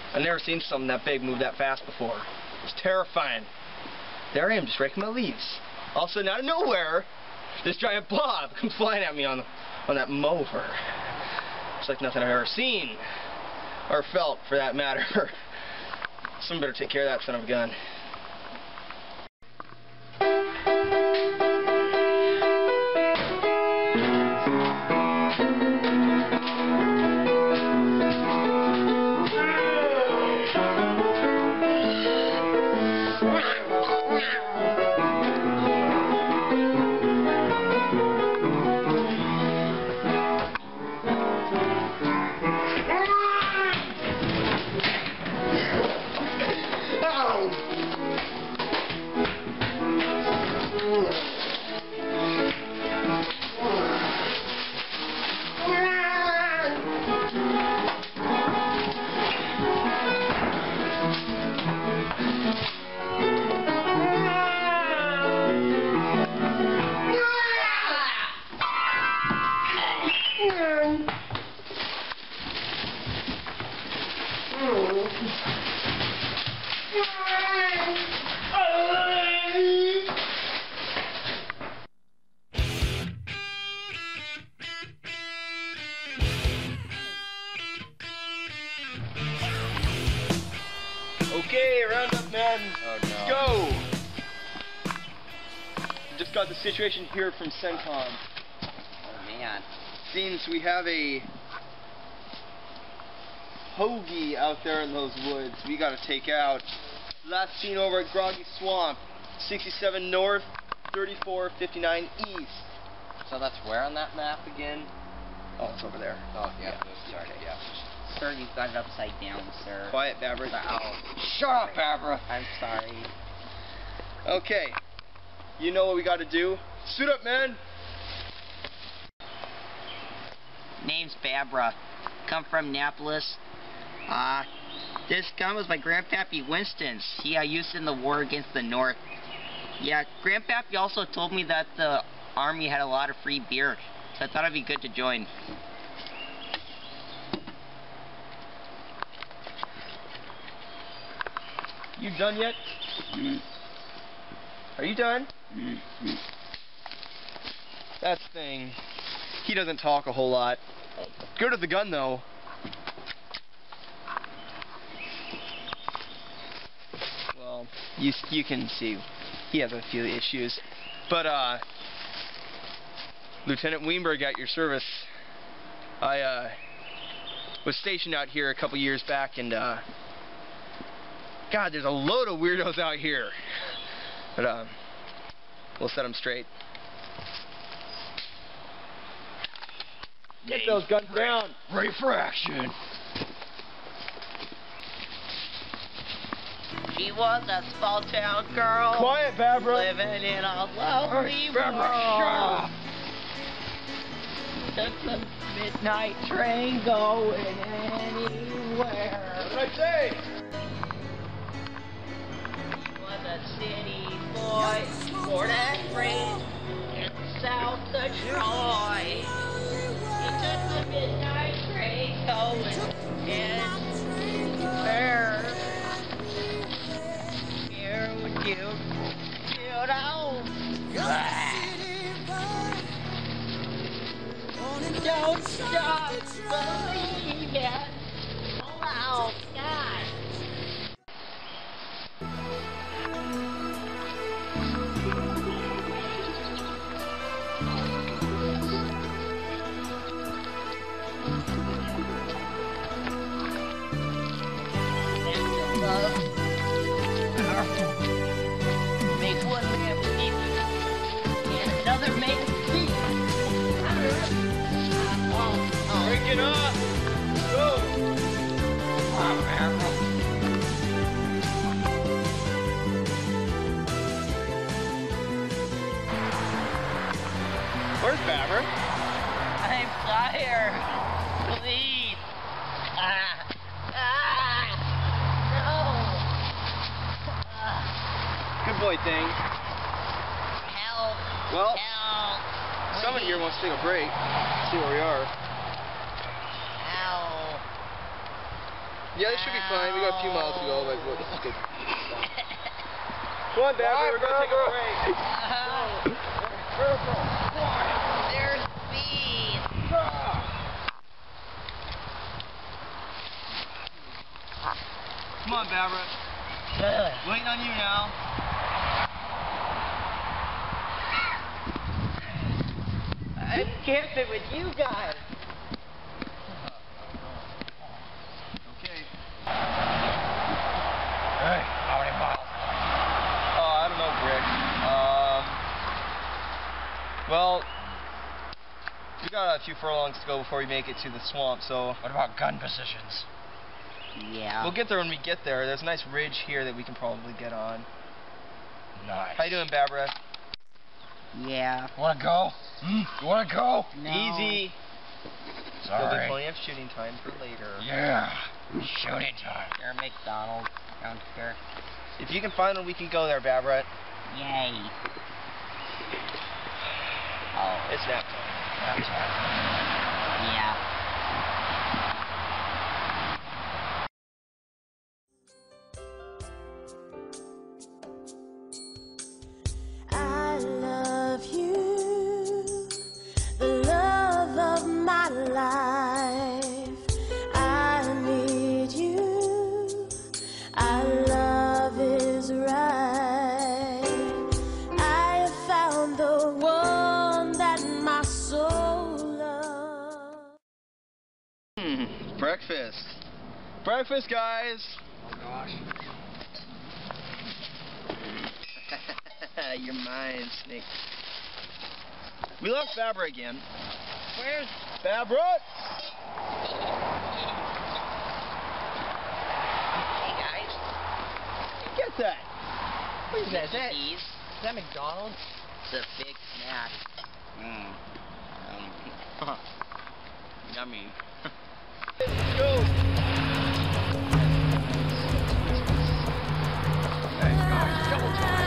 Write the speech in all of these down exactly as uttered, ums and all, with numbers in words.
I've never seen something that big move that fast before. It's terrifying. There I am, just raking my leaves. All of a sudden, out of nowhere, this giant blob comes flying at me on, on that mower. It's like nothing I've ever seen, or felt, for that matter. Someone better take care of that son of a gun. Okay, round up, man. Oh, no. Let's go. Just got the situation here from CENTCOM. Oh, man. Seems we have a Hoagie out there in those woods we gotta take out. Last seen over at Grotesque Swamp, sixty-seven north, thirty-four fifty-nine east. So that's where on that map again? Oh, it's over there. Oh, yeah. Yeah. Sorry, yeah. Sir, you've got it upside down, sir. Quiet, Barbara. Oh. Shut up, Barbara. I'm sorry. Okay. You know what we gotta do. Suit up, man. Name's Barbara. Come from Annapolis. Uh, this gun was my Grandpappy Winston's. He uh, used it in the war against the North. Yeah, Grandpappy also told me that the Army had a lot of free beer, so I thought it'd be good to join. You done yet? Mm. Are you done? Mm. That thing. He doesn't talk a whole lot. Good at the gun, though. Well, you you can see he has a few issues, but uh, Lieutenant Weinberg, at your service. I uh, was stationed out here a couple years back, and uh, God, there's a load of weirdos out here. But uh, we'll set them straight. Get those guns down. Ready for action. She was a small town girl. Quiet, Barbara. Living in a lonely Hey, Barbara, world. Took the midnight train going anywhere. What did I say? He was a city boy, born and raised in South Detroit. He took the midnight train going anywhere. Here with you, you know. Don't stop believing. Oh, God. Love, powerful, makes one man believe and another man speak. Break it up. Go. Where's Barbara? I'm tired. Please. Ah. Ah. No. Ah. Good boy, thing. Help. Well, Help. someone here wants to take a break. See where we are. Ow. Yeah, this should be fine. We got a few miles to go, but well, this is good. Come on, Babber, we're gonna take a break. There's speed. Come on, Babber. Waiting on you now. I'm camping with you guys. Okay. Hey, how many miles? Oh, I don't know, Greg. Um, well, we got a few furlongs to go before we make it to the swamp, so... What about gun positions? Yeah. We'll get there when we get there. There's a nice ridge here that we can probably get on. Nice. How you doing, Barbara? Yeah. Wanna go? Hmm? You wanna go? No. Easy. Sorry. There'll be plenty of shooting time for later. Yeah. Shooting time. There, McDonald's around here. If you can find one, we can go there, Barbara. Yay. Oh. It's nap time. That's right. Yeah. I love you, the love of my life. I need you, our love is right. I have found the one that my soul loves. Hmm, breakfast. Breakfast, guys. Oh gosh. You're mine, Snake. We lost Babra again. Where's... Babra! Hey, guys. Get that! What is that? Is that, Cheese. is that McDonald's? It's a big snack. Mmm. Um, yummy. Let's go! Hey guys, double time.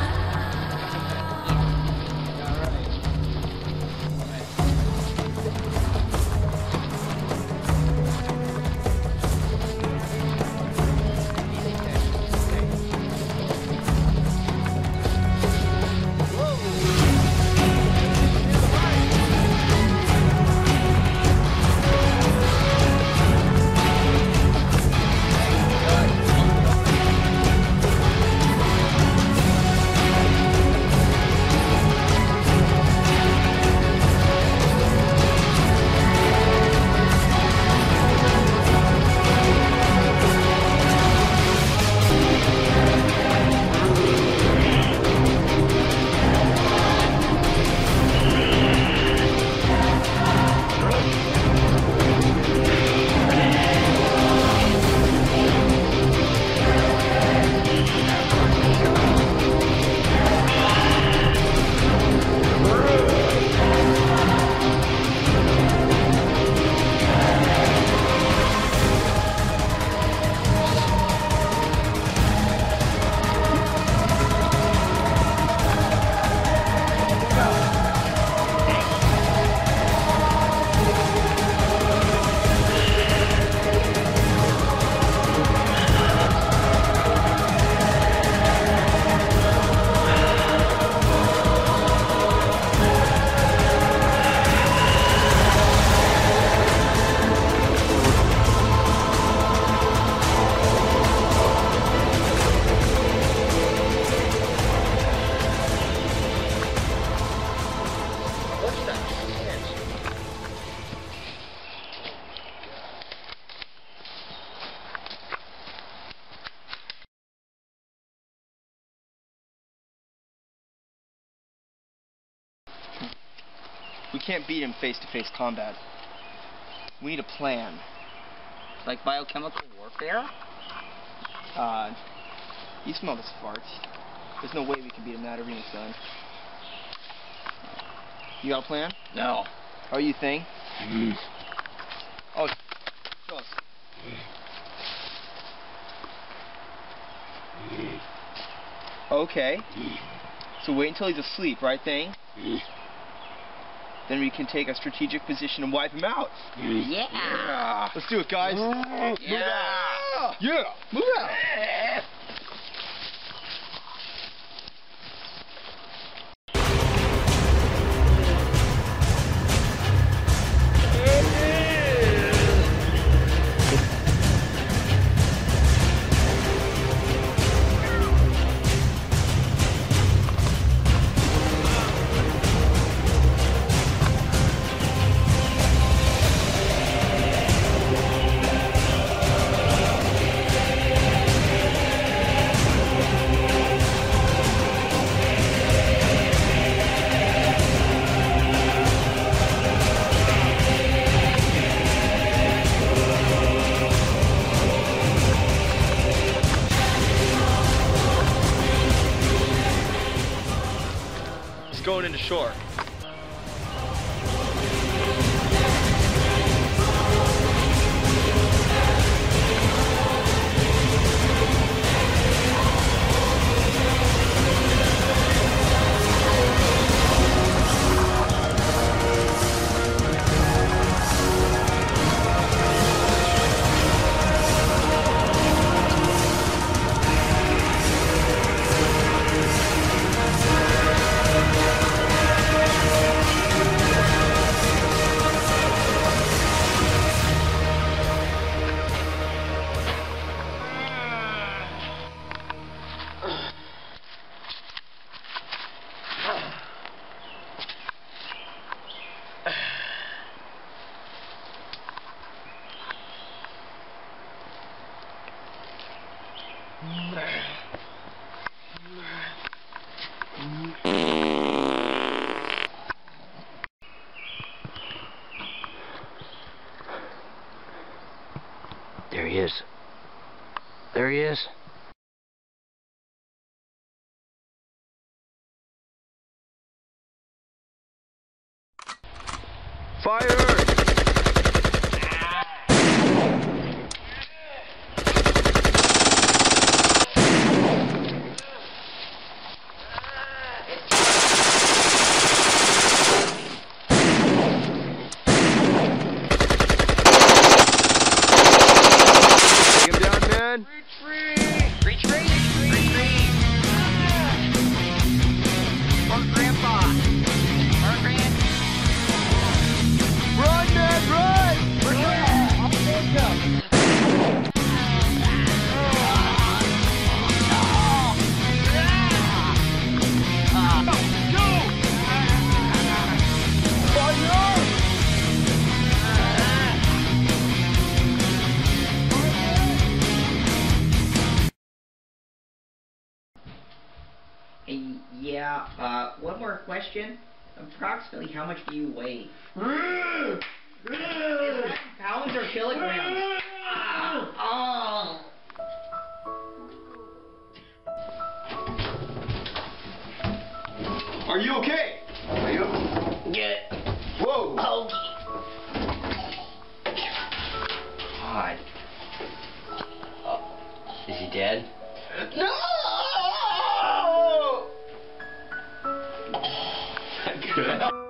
We can't beat him face-to-face combat. We need a plan. Like biochemical warfare? Uh, you smell his farts. There's no way we can beat him in that arena, son. You got a plan? No. How are you think? Mm. Oh, show us. Okay. So wait until he's asleep, right thing? Then we can take a strategic position and wipe him out. Yeah. Let's do it, guys. Yeah. Yeah, move out. Going into shore. There he is. There he is. Fire! Hey, yeah, uh, one more question. Approximately how much do you weigh? Is that pounds or kilograms? Oh. Are you okay? Are you? Yeah. Whoa. Hoagie. God. Oh. Is he dead? No! Good.